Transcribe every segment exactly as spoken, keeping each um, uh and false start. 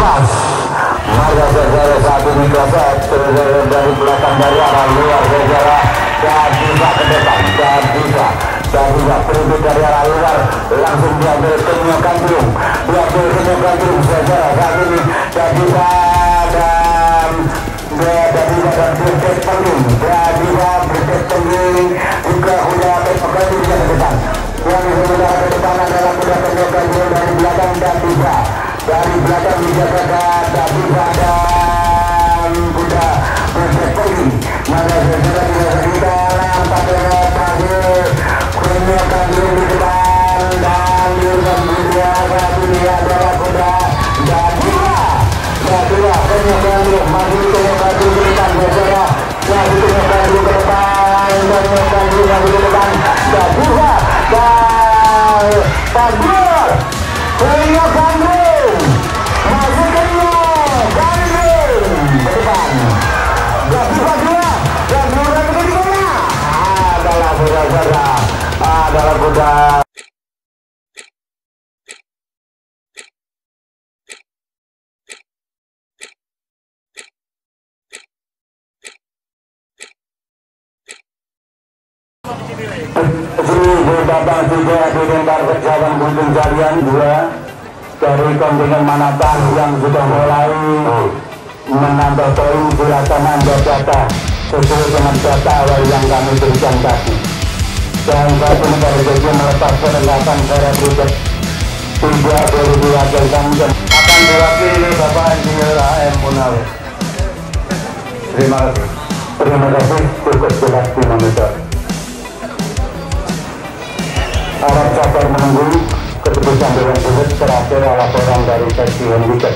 keras. Marga Zazara saat ini keras terus dari belakang dari arah luar Zazara dan bisa ke depan dan bisa dan bisa pergi dari arah luar langsung diambil ke Nyokandung diambil ke Nyokandung Zazara saat ini dan bisa dan dan bisa dan berkes penging dan bisa berkes penging juga sudah terpegang di depan yang sudah ke depan adalah sudah ke Nyokandung dari belakang dan bisa dari belakang dijaga dan bisa dan sudah berkes penging mana Zazara tidak kita nampak dengan terakhir Nyokandung di depan dan diuruskan dunia saat ini adalah kuda dan bisa Kedua, Nyokandung maju ke Nyokandung ke depan Zazara maju ke Nyokandung ke depan dan Nyokandung maju ke depan dan bisa dan Fadil ke Nyokandung maju ke Nyokandung ke depan dan bisa dua dan dua ketiganya adalah Zazara adalah kuda. Babang juga dilempar ke jalan gunung jarian dua dari kontingen Manatan yang sudah mulai menambah poin di lapangan data sesuai dengan data awal yang kami berikan tadi. Dan saat ini dari bagian melepas perlengkapan saya berikut tidak boleh diwakilkan dan akan diwakili Bapak Insinyur A M Munawir. Terima kasih. Terima kasih cukup jelas di monitor. Harap sabar menunggu keputusan Dewan Juri terakhir laporan dari seksi handicap.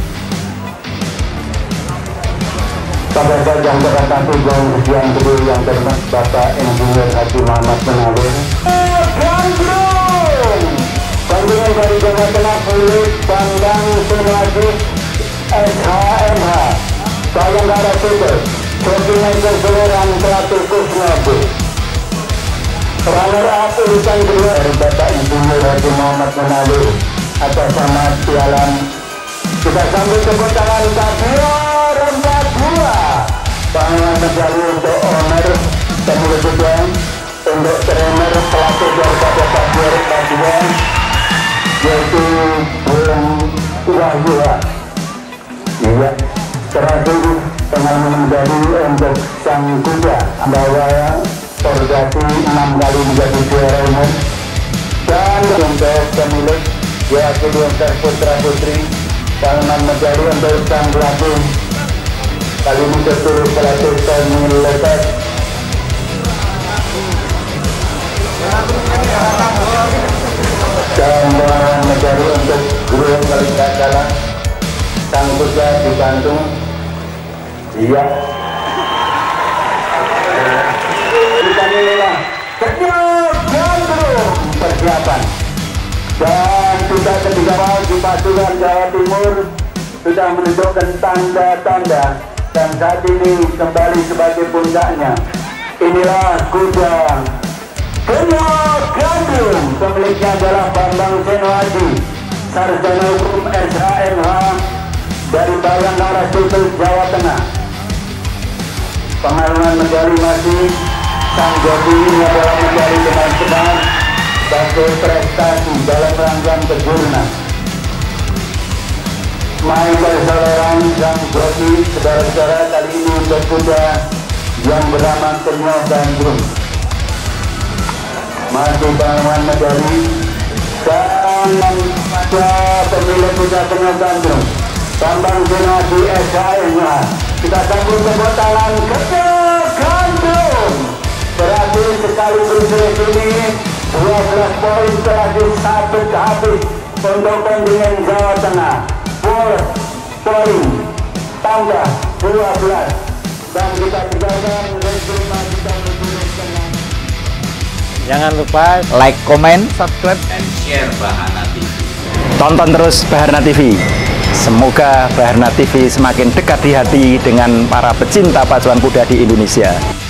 Pada saat yang tepat nanti yang ujian kedua yang terhormat Bapak Insinyur Haji Muhammad Munawir. Gandrung, tandingan dari Jawa Tengah Kulit Bambang Sunwadi S H M H Bayangkara Super Koordinator Keseluruhan Teratur Kusnabu. Runner up urutan kedua dari Bapak Insinyur Haji Muhammad Munawir atas nama pialan. Kita sambut tepuk tangan Kabio Rembat dua pangalan medali untuk owner pemilik juga untuk trainer pelatih daripada Kabio Rembat dua yaitu Bung Wahyu. Iya, terakhir pengaman medali untuk sang kuda bahwa Orgasi enam kali menjadi juara umum dan untuk pemilik diwakili untuk putra putri pangalan medali untuk sang pelatih kali ini keturunan pelatih Tommy Lepas dan pangalan medali untuk guru yang kali kalah sang kuda di Bandung. Iya. Inilah Gandrung persiapan dan sudah ketiga mau di pasukan Jawa Timur sudah menunjukkan tanda-tanda dan saat ini kembali sebagai puncaknya. Inilah kuda Gandrung, pemiliknya adalah Bambang Sunwadi Sarjana Hukum S H M H dari Bayangkara Super Jawa Tengah. Pengaruhan medali masih sang joki ini adalah medali dengan senang sebagai prestasi dalam rangkaian kejurunan. Michael Soleran sang joki saudara-saudara kali ini untuk kuda yang bernama Kenyo Gandrung. Masih pengaruhan medali dan pada pemilik kuda Kenyo Gandrung Bambang Sunwadi S H M H. Kita sambut tepuk tangan Kenyo Gandrung. Berhasil sekali bersih ini dua belas poin telah disabet habis untuk kontingen Jawa Tengah. Poin tambah dua belas dan kita tinggalkan rencana kita dengan. Jangan lupa like, komen, subscribe, dan share Baharna T V. Tonton terus Baharna T V. Semoga Baharna T V semakin dekat di hati dengan para pecinta pacuan kuda di Indonesia.